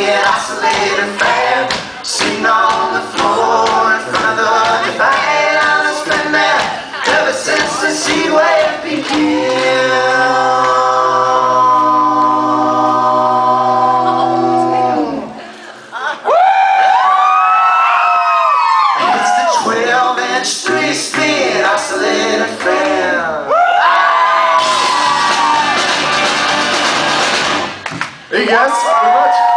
an oscillator fan, sitting on the floor in front of the divide. I've been there ever since the sea wave began. It's the 12-inch 3-speed oscillator fan. Thank you guys very much.